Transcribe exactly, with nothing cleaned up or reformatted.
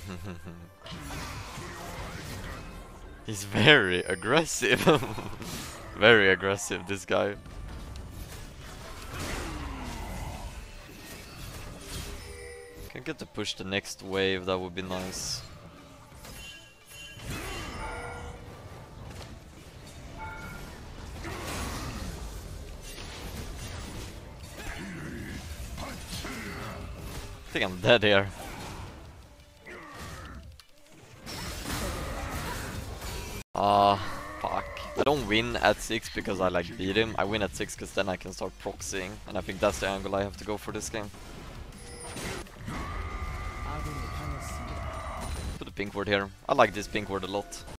He's very aggressive. Very aggressive, this guy. Can get to push the next wave, that would be nice. I think I'm dead here. Ah, uh, fuck. I don't win at six because I like beat him. I win at six because then I can start proxying, and I think that's the angle I have to go for this game. Put a pink ward here. I like this pink ward a lot.